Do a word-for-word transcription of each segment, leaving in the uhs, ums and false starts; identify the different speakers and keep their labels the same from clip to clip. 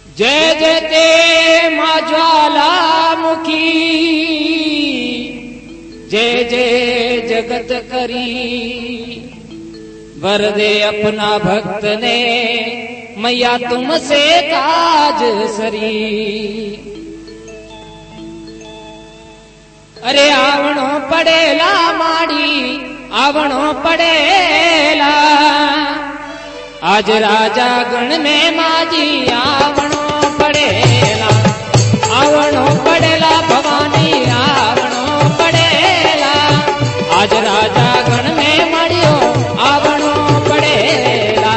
Speaker 1: जय जय ते माँ ज्वालामुखी, जय जय जगत करी। वर दे अपना भक्त ने मैया तुमसे काज सरी। अरे आवणो पड़ेला माड़ी, आवणो पड़ेला। आज राजा गण में माजी आवणो पड़ेला, आवणो पड़ेला भवानी आवणो पड़ेला। आज राजा गण में माड़ियो आवणो पड़ेला।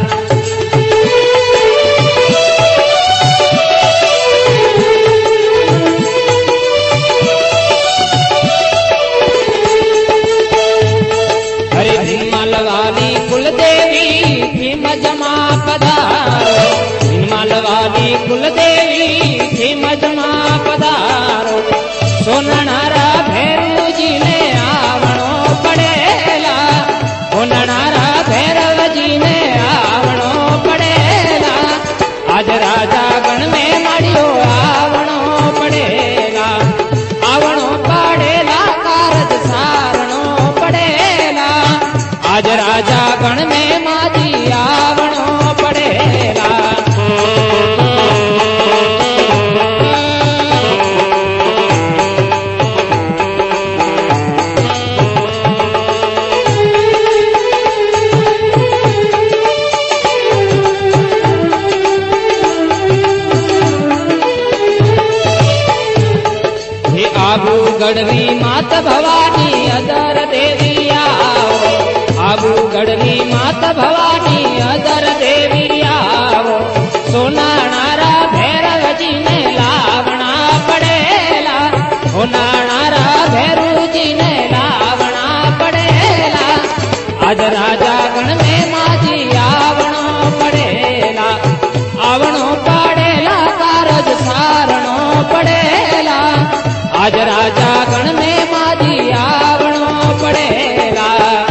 Speaker 1: अरे भीमल वाली कुलदेवी भीम जमा पधारो, भीमल वाली कुलदेवी भीम जमा पधारो। सोननारा भैरव जी ने आवणो पड़ेला, सोननारा भैरव जी ने आवणो पड़ेला। आज राजा गण में माड़ियो आवणो पड़ेला, आवणो पड़ेला कारज सारणो पड़ेला। आज राजा गण में माजी आवणो पड़ेला। हे आबू गढ़वी माता भवानी अदर देवी आओ, आबू गढ़वी माता भवानी अदर देवी आओ। सोनानारा भैरव जी ने लावणा पड़ेला, सोनानारा भैरव जी ने लावणा पड़ेला। आज राजा गण में माजी आवणो पड़ेला, आवणो पड़ेला कारज सारणो पड़ेला। आज राजा गण में माजी आवणो पड़ेला।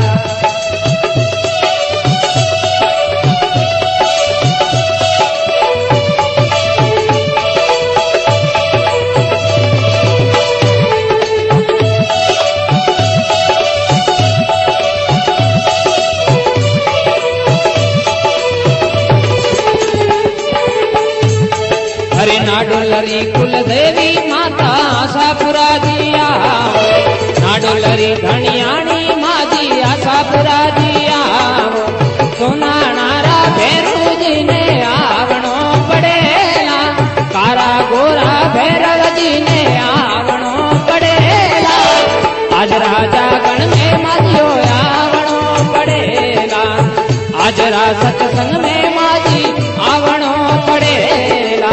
Speaker 1: हरे नाडोलरी कुलदेवी माता आशापुरा दिया, नाडोलरी धनियाणी माजी आशापुरा दिया। सोनानारा भैरव जी ने आवणो पड़ेला, कारा गोरा भैरव जी ने आवणो पड़ेला। आज राजा गण में माजियो आवणो पड़ेला, आज रा सत्संग में माजी आवणो पड़ेला।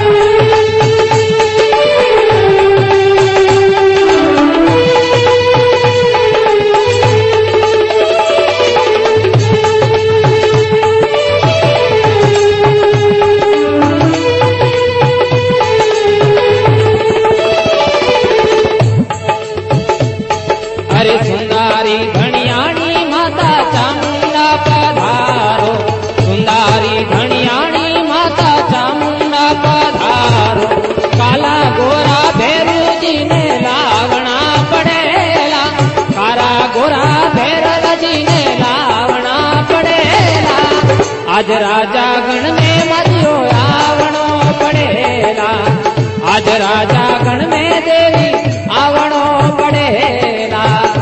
Speaker 1: अरे सुंदरी धनियाणी माता चामुंडा पधारो, सुंदरी धनियाणी माता चामुंडा पधारो। काला गोरा भैरव जी ने लावणा पड़ेला, काला गोरा भैरव जी ने लावणा पड़ेला। आज राजा गण में माजियो आवणो पड़ेला, आज राजा गण में देवी आवणो पड़ेला।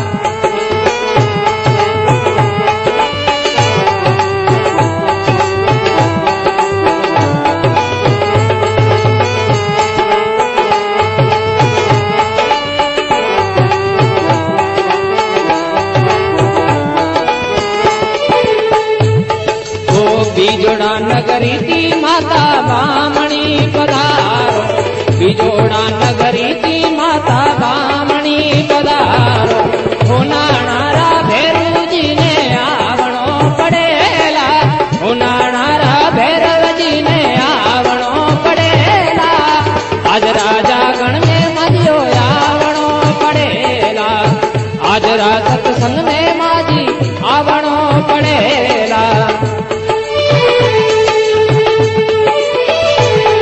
Speaker 1: बीजोड़ा नगरी की माता बामणी पधारो, बीजोड़ा नगरी की माता बामणी पधारो। होनानारा भैरव जी ने आवणो पड़ेला, होनानारा भैरव जी ने आवणो पड़ेला। आज राजा गण में माजियो आवणो पड़ेला, आज रा सत्संग में माजी आवणो पड़ेला।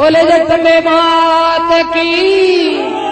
Speaker 1: बोले जगदम्बे मात की।